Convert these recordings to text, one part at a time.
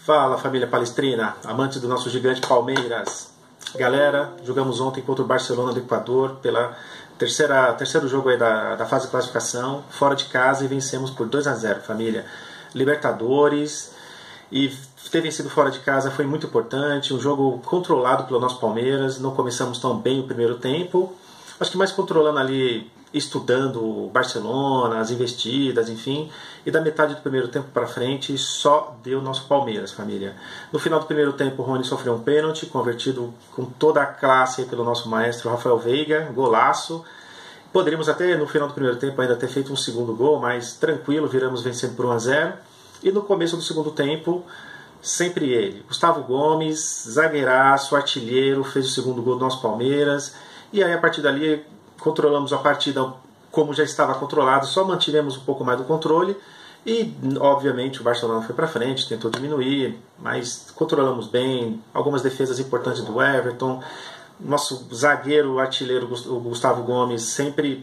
Fala, família palestrina, amantes do nosso gigante Palmeiras. Galera, jogamos ontem contra o Barcelona do Equador pela terceiro jogo aí da fase de classificação, fora de casa, e vencemos por 2-0, família. Libertadores, e ter vencido fora de casa foi muito importante, um jogo controlado pelo nosso Palmeiras. Não começamos tão bem o primeiro tempo, acho que mais controlando ali, estudando o Barcelona, as investidas, enfim, e da metade do primeiro tempo para frente só deu nosso Palmeiras, família. No final do primeiro tempo, o Rony sofreu um pênalti, convertido com toda a classe pelo nosso maestro Rafael Veiga, golaço. Poderíamos até, no final do primeiro tempo, ainda ter feito um segundo gol, mas tranquilo, viramos vencendo por 1-0. E no começo do segundo tempo, sempre ele, Gustavo Gomes, zagueiraço, artilheiro, fez o segundo gol do nosso Palmeiras. E aí, a partir dali, controlamos a partida como já estava controlado, só mantivemos um pouco mais do controle e, obviamente, o Barcelona foi para frente, tentou diminuir, mas controlamos bem, algumas defesas importantes do Everton, nosso zagueiro artilheiro, o Gustavo Gomes, sempre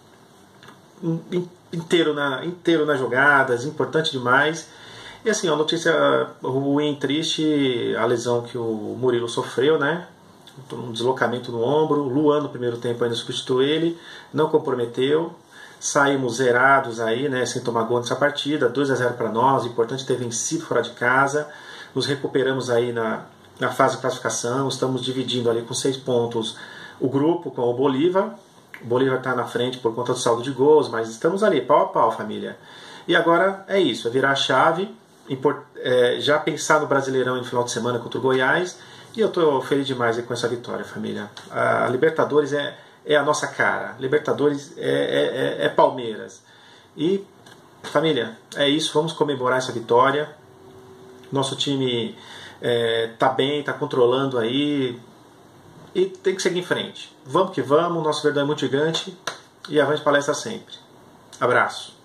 inteiro nas jogadas, importante demais. E assim, a notícia ruim, triste, a lesão que o Murilo sofreu, né? Um deslocamento no ombro. Luan no primeiro tempo ainda substituiu ele, não comprometeu. Saímos zerados aí, né, sem tomar gol nessa partida, 2-0 para nós, importante ter vencido fora de casa. Nos recuperamos aí na fase de classificação, estamos dividindo ali com 6 pontos o grupo com o Bolívar. O Bolívar está na frente por conta do saldo de gols, mas estamos ali, pau a pau, família. E agora é isso, é virar a chave, já pensar no Brasileirão no final de semana contra o Goiás. E eu estou feliz demais com essa vitória, família. A Libertadores é a nossa cara. Libertadores é Palmeiras. E, família, é isso. Vamos comemorar essa vitória. Nosso time está bem, está controlando aí. E tem que seguir em frente. Vamos que vamos. Nosso Verdão é muito gigante. E avante palestra sempre. Abraço.